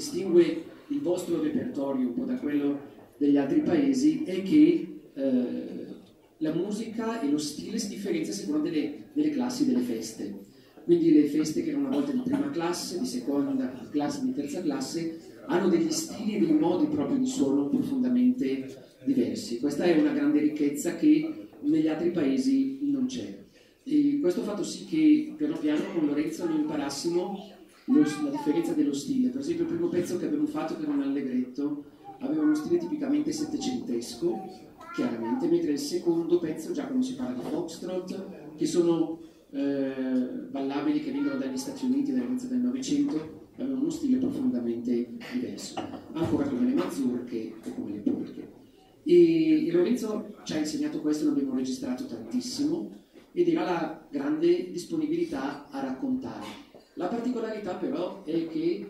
distingue il vostro repertorio un po' da quello degli altri paesi è che la musica e lo stile si differenzia a seconda delle classi delle feste. Quindi le feste che erano una volta di prima classe, di seconda classe, di terza classe, hanno degli stili e dei modi proprio di suono profondamente diversi. Questa è una grande ricchezza che negli altri paesi non c'è. E questo ha fatto sì che piano piano con Lorenzo noi imparassimo la differenza dello stile. Per esempio il primo pezzo che abbiamo fatto, che era un allegretto, aveva uno stile tipicamente settecentesco, chiaramente, mentre il secondo pezzo, già quando si parla di foxtrot, che sono ballabili che vengono dagli Stati Uniti dall'inizio del Novecento, avevano uno stile profondamente diverso, ancora come le mazurche o come le polche. E Lorenzo ci ha insegnato questo, l'abbiamo registrato tantissimo, ed era la grande disponibilità a raccontare. La particolarità però è che,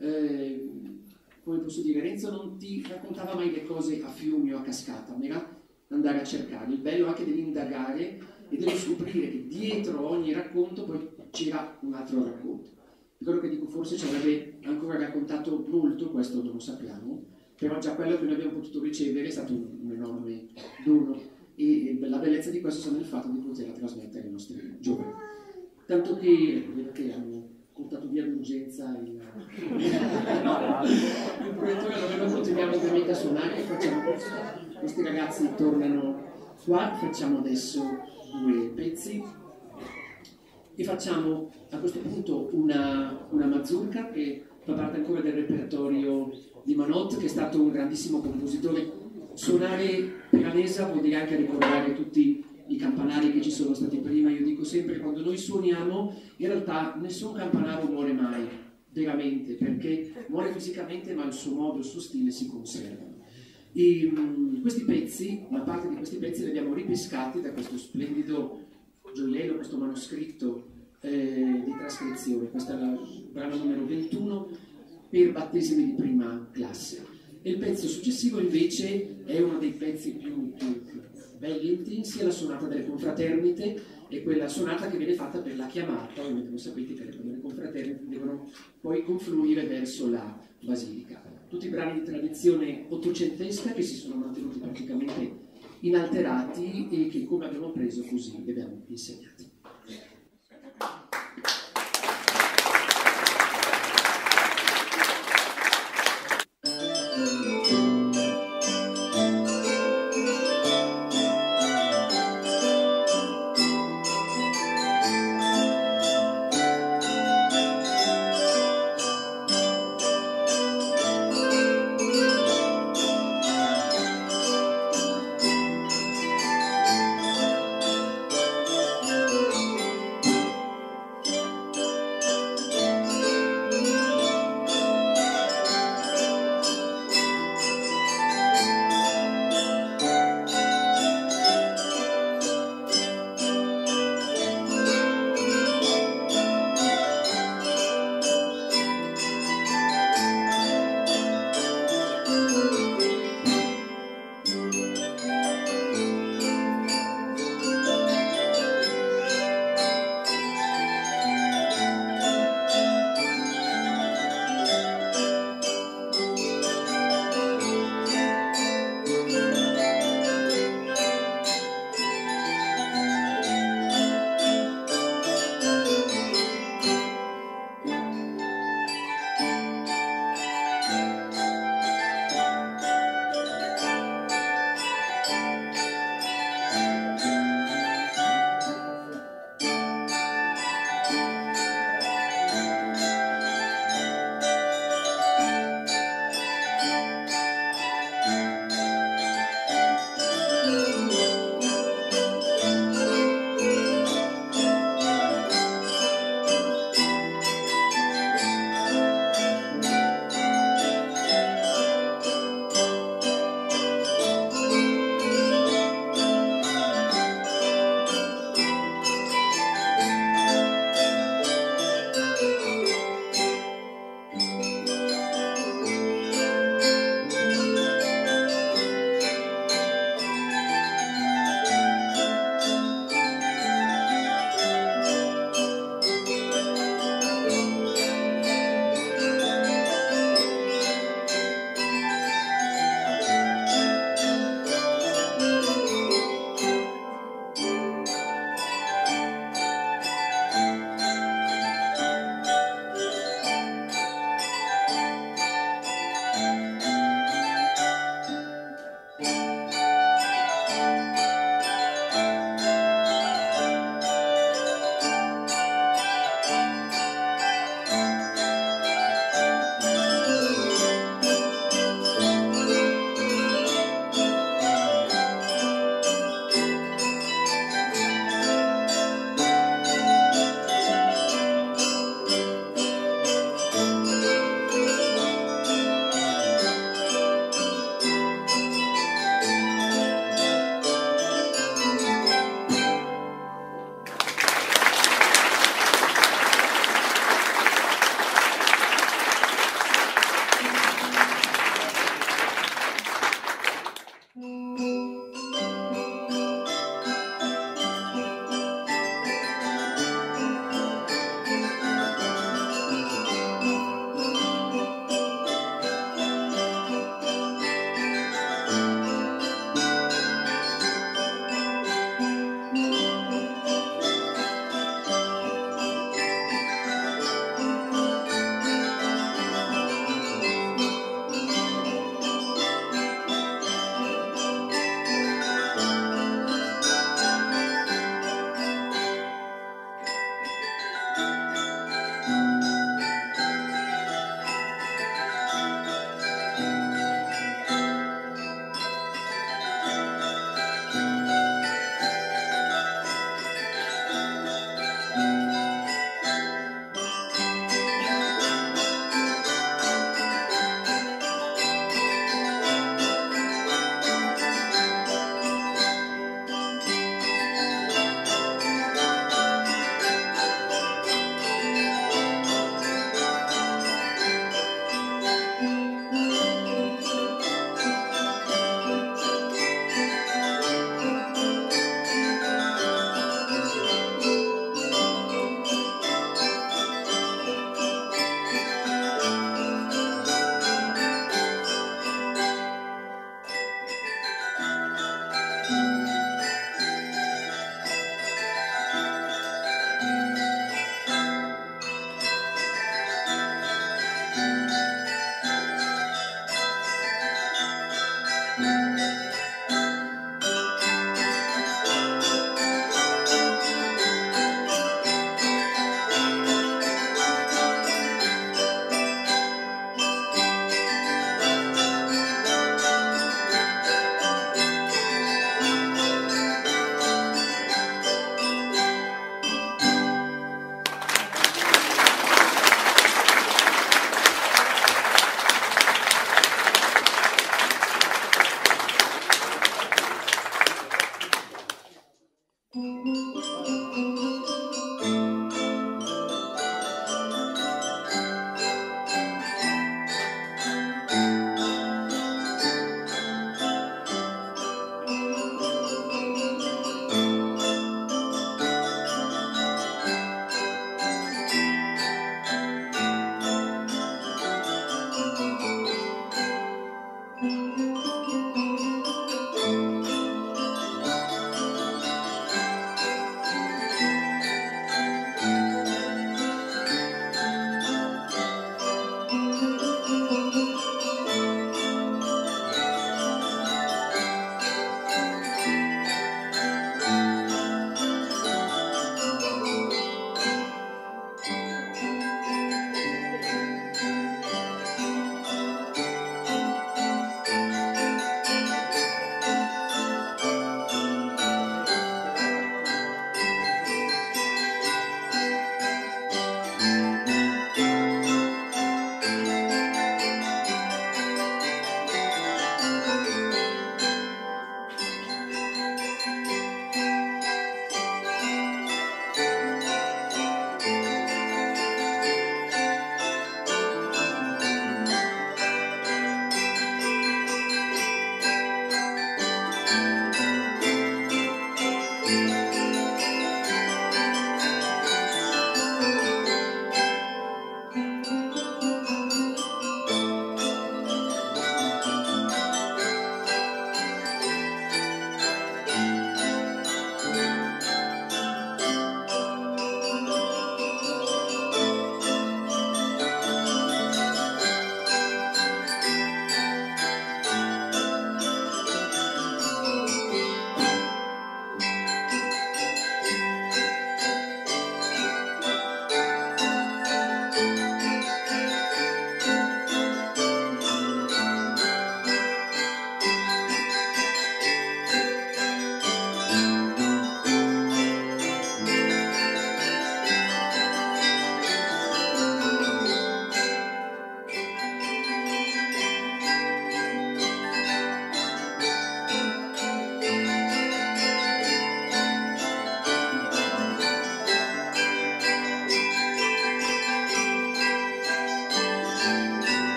come posso dire, Renzo non ti raccontava mai le cose a fiumi o a cascata, ma era andare a cercare. Il bello anche dell'indagare e dello scoprire che dietro ogni racconto poi c'era un altro racconto. Quello che dico, forse ci avrebbe ancora raccontato molto, questo non lo sappiamo, però già quello che noi abbiamo potuto ricevere è stato un enorme dono, e la bellezza di questo sta nel fatto di poterla trasmettere ai nostri giovani. Tanto che vedo che hanno portato via d'urgenza il proiettore, allora noi continuiamo ovviamente a suonare e facciamo questo. Questi ragazzi tornano qua, facciamo adesso 2 pezzi e facciamo a questo punto una mazurka che fa parte ancora del repertorio di Manot, che è stato un grandissimo compositore. Suonare peranesa vuol dire anche ricordare tutti i campanari che ci sono stati prima. Io dico sempre, quando noi suoniamo, in realtà nessun campanaro muore mai, veramente, perché muore fisicamente, ma il suo modo, il suo stile si conservano. E questi pezzi, una parte di questi pezzi li abbiamo ripescati da questo splendido gioiello, questo manoscritto di trascrizione. Questo è il brano numero 21 per battesimi di prima classe. E il pezzo successivo invece è uno dei pezzi più belli e intensi, è la sonata delle confraternite, e quella sonata che viene fatta per la chiamata. Ovviamente voi sapete che le confraternite devono poi confluire verso la basilica. Tutti i brani di tradizione ottocentesca che si sono mantenuti praticamente inalterati e che, come abbiamo preso, così li abbiamo insegnati.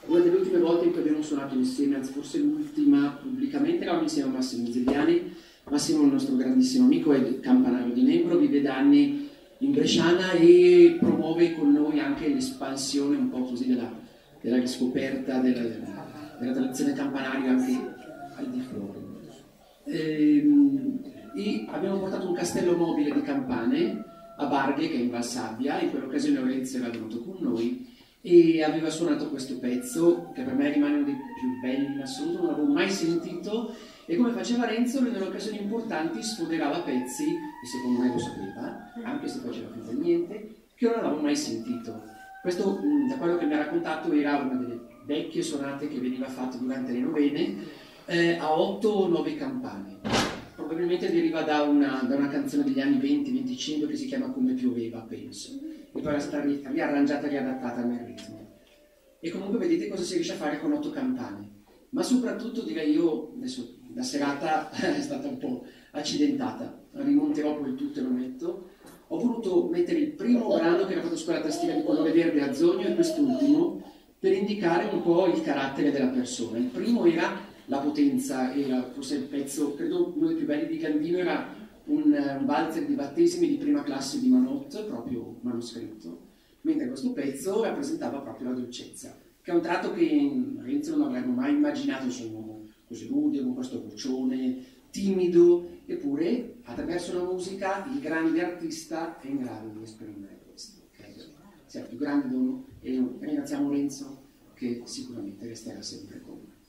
una delle ultime volte in cui abbiamo suonato insieme, anzi forse l'ultima pubblicamente, eravamo insieme a Massimo Zegliani. Massimo è il nostro grandissimo amico, è il campanario di Nembro, vive da anni in Bresciana e promuove con noi anche l'espansione un po' così della riscoperta della tradizione campanaria anche al di fuori. E abbiamo portato un castello mobile di campane a Barghe, che è in Valsabbia. In quell'occasione Lorenzo era venuto con noi e aveva suonato questo pezzo che per me rimane uno dei più belli in assoluto, non l'avevo mai sentito, e come faceva Renzo nelle occasioni importanti sfoderava pezzi, e secondo me lo sapeva, anche se faceva finta di niente, che io non avevo mai sentito. Questo, da quello che mi ha raccontato, era una delle vecchie suonate che veniva fatta durante le novene, a 8 o 9 campane. Probabilmente deriva da una canzone degli anni 20-25 che si chiama Come pioveva, penso, e poi era stata riarrangiata e riadattata nel ritmo. E comunque vedete cosa si riesce a fare con 8 campane. Ma soprattutto direi io, adesso la serata è stata un po' accidentata, rimonterò poi tutto e lo metto. Ho voluto mettere il primo brano che era fatto su quella tastiera di colore verde azzurro e quest'ultimo per indicare un po' il carattere della persona. Il primo era la potenza, era forse il pezzo, credo uno dei più belli di Gandino, era un valzer di battesimi di prima classe di Manot, proprio manoscritto, mentre questo pezzo rappresentava proprio la dolcezza, che è un tratto che Renzo non avrebbe mai immaginato, insomma, così rude, con questo vocione, timido, eppure attraverso la musica il grande artista è in grado di esprimere questo. Sia il più grande dono, e ringraziamo Renzo che sicuramente resterà sempre con noi.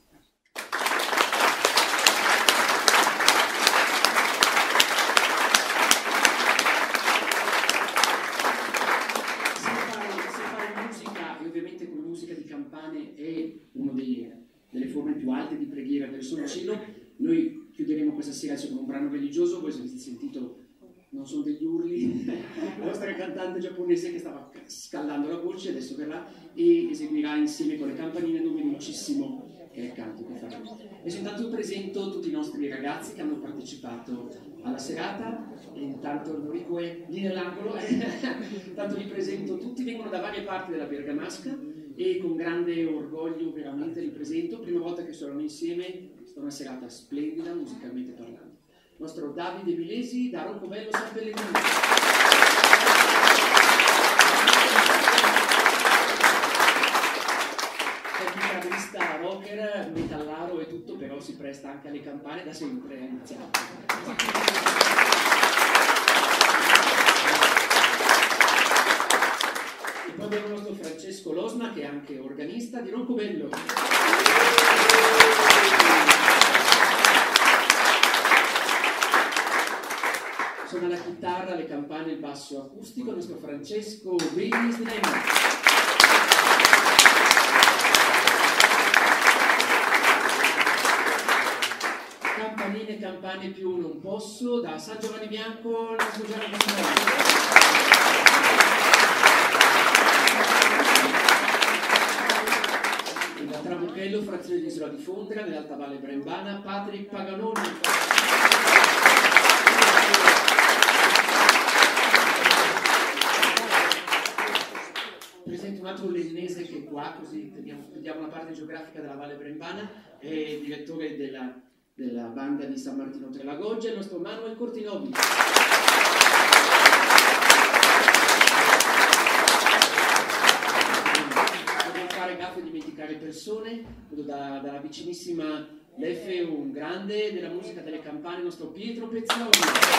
È una delle forme più alte di preghiera verso il cielo. Noi chiuderemo questa sera con un brano religioso. Voi avete sentito, non sono degli urli, la nostra cantante giapponese che stava scaldando la voce, adesso verrà e eseguirà insieme con le campanine Domenicissimo, che è il canto che faremo. E intanto io presento tutti i nostri ragazzi che hanno partecipato alla serata, e intanto Enrico è lì nell'angolo, intanto li presento tutti, vengono da varie parti della Bergamasca, e con grande orgoglio veramente li presento. Prima volta che suonano insieme, è stata una serata splendida musicalmente parlando. Il nostro Davide Milesi da Roncobello San Pellegrino. È chitarrista rocker, metallaro e tutto, però si presta anche alle campane da sempre, ha iniziato. Poi abbiamo il nostro Francesco Losna, che è anche organista di Roncobello. Suona la chitarra, le campane e il basso acustico, il nostro Francesco Willis di Nembro. Campanine, campane più non posso, da San Giovanni Bianco, il nostro Gianni Campano. Tramuchello, frazione di Isola di Fondra, nell'Alta Valle Brembana, Patrick Paganoni. Presento un altro lennese che è qua, così vediamo la parte geografica della Valle Brembana, è direttore della banda di San Martino Trelagoggia, il nostro Manuel Cortinovi. Gaffe dimenticare persone, vedo dalla vicinissima Leffe un grande della musica delle campane, il nostro Pietro Pezzoli.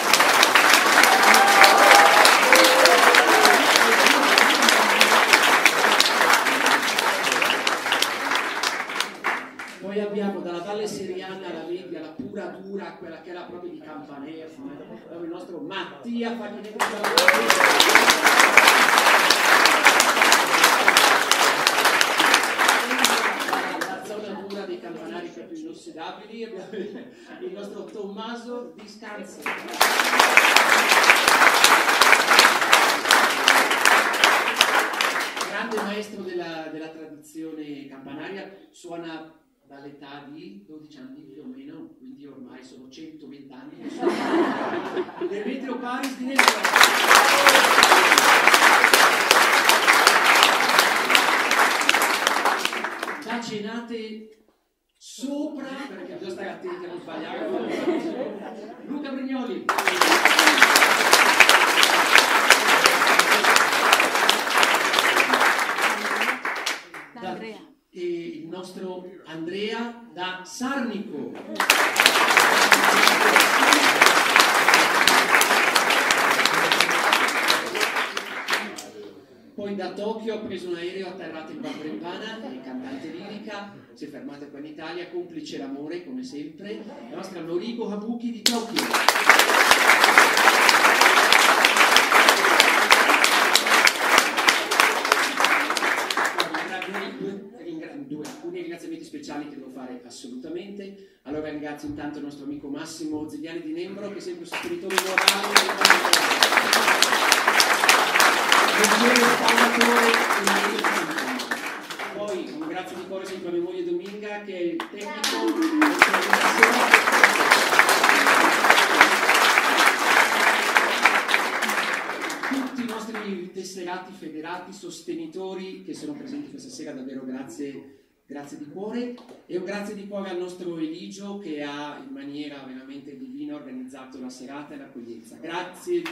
Poi abbiamo dalla Valle Seriana la Lebbia, la pura dura, quella che era proprio di Campanera, il nostro Mattia Faglinetti. Dei campanari proprio inossidabili, abbiamo il nostro Tommaso Di Scanzi. Grande maestro della tradizione campanaria, suona dall'età di 12 anni più o meno, quindi ormai sono 120 anni. Demetrio Paris di Da già cenate sopra, perché bisogna stare attenti a non sbagliare. Luca Brignoli. E il nostro Andrea da Sarnico. Poi da Tokyo ha preso un aereo atterrato in Valbrembana, è cantante lirica, si è fermata qua in Italia, complice l'amore come sempre, la nostra Noriko Habuki di Tokyo. Alcuni ringraziamenti speciali che devo fare assolutamente. Allora ringrazio intanto il nostro amico Massimo Zigliani di Nembro, che è sempre un sostenitore morale, poi un grazie di cuore sempre a mia moglie Dominga, che è il tecnico. Tutti i nostri tesserati, federati, sostenitori che sono presenti questa sera, davvero grazie di cuore, e un grazie di cuore al nostro Eligio, che ha in maniera veramente divina organizzato la serata e l'accoglienza. Grazie.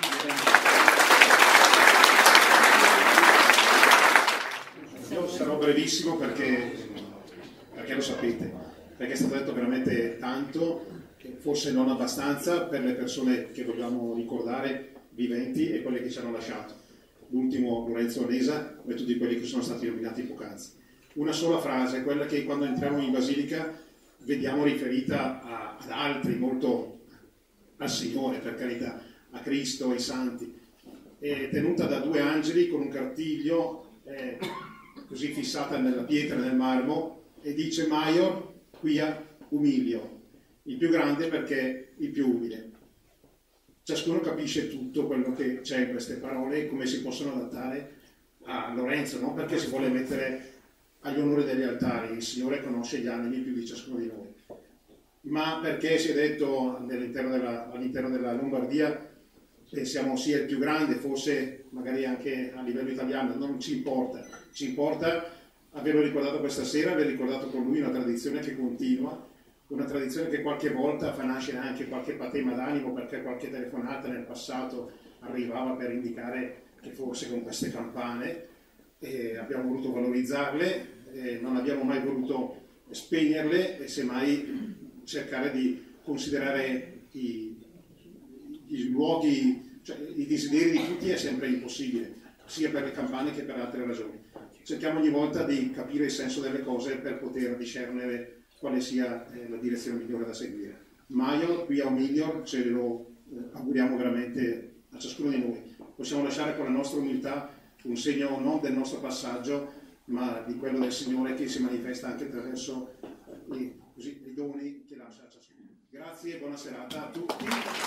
Io sarò brevissimo perché lo sapete, perché è stato detto veramente tanto, forse non abbastanza per le persone che dobbiamo ricordare viventi e quelle che ci hanno lasciato. L'ultimo Lorenzo Onesa e tutti quelli che sono stati nominati poc'anzi. Una sola frase, quella che quando entriamo in Basilica vediamo riferita ad altri, molto al Signore, per carità, a Cristo, ai Santi, è tenuta da due angeli con un cartiglio così fissata nella pietra, nel marmo, e dice Maior quia umilio, il più grande perché il più umile. Ciascuno capisce tutto quello che c'è in queste parole e come si possono adattare a Lorenzo, non perché si vuole mettere agli onori degli altari, il Signore conosce gli animi più di ciascuno di noi, ma perché si è detto all'interno della Lombardia pensiamo sia il più grande, forse magari anche a livello italiano, non ci importa, ci importa averlo ricordato questa sera, aver ricordato con lui una tradizione che continua, una tradizione che qualche volta fa nascere anche qualche patema d'animo, perché qualche telefonata nel passato arrivava per indicare che forse con queste campane abbiamo voluto valorizzarle, non abbiamo mai voluto spegnerle e semmai cercare di considerare i luoghi, cioè i desideri di tutti è sempre impossibile, sia per le campane che per altre ragioni. Cerchiamo ogni volta di capire il senso delle cose per poter discernere quale sia la direzione migliore da seguire. Maior, qui a un miglior, ce lo auguriamo veramente a ciascuno di noi. Possiamo lasciare con la nostra umiltà un segno non del nostro passaggio, ma di quello del Signore che si manifesta anche attraverso i doni che lascia a ciascuno. Grazie e buona serata a tutti.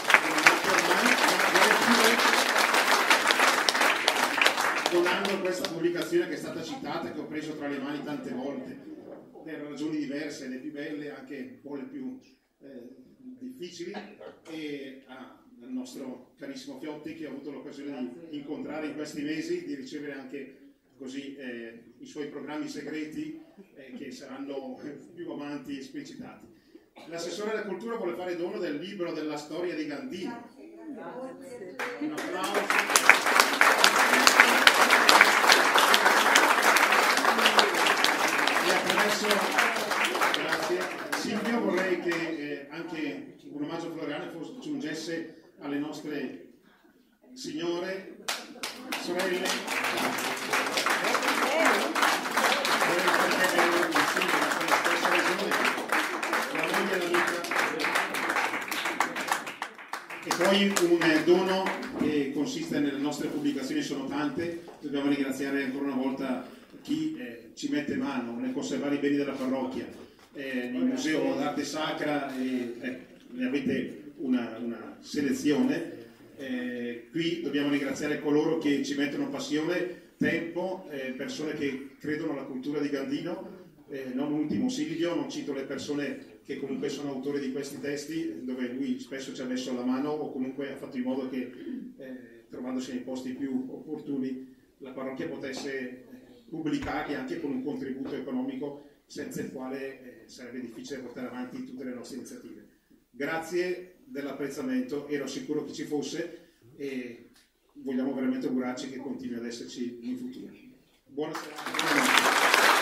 Donando questa pubblicazione che è stata citata, che ho preso tra le mani tante volte, per ragioni diverse, le più belle, anche un po' le più difficili, e al nostro carissimo Fiotti, che ho avuto l'occasione di incontrare in questi mesi, di ricevere anche così i suoi programmi segreti che saranno più avanti esplicitati. L'assessore della cultura vuole fare dono del libro della storia di Gandino. Un applauso. E attraverso, grazie, Silvio, vorrei che anche un omaggio floreale giungesse alle nostre signore, sorelle, e poi un dono che consiste nelle nostre pubblicazioni, sono tante, dobbiamo ringraziare ancora una volta chi ci mette mano nel conservare i beni della parrocchia, il Museo d'Arte Sacra, ne avete una selezione. Qui dobbiamo ringraziare coloro che ci mettono passione, tempo, persone che credono alla cultura di Gandino, non ultimo Silvio, non cito le persone che comunque sono autori di questi testi, dove lui spesso ci ha messo la mano o comunque ha fatto in modo che, trovandosi nei posti più opportuni, la parrocchia potesse pubblicarli anche con un contributo economico senza il quale sarebbe difficile portare avanti tutte le nostre iniziative. Grazie dell'apprezzamento, ero sicuro che ci fosse e vogliamo veramente augurarci che continui ad esserci in futuro. Buonasera.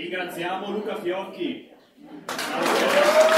ringraziamo Luca Fiocchi.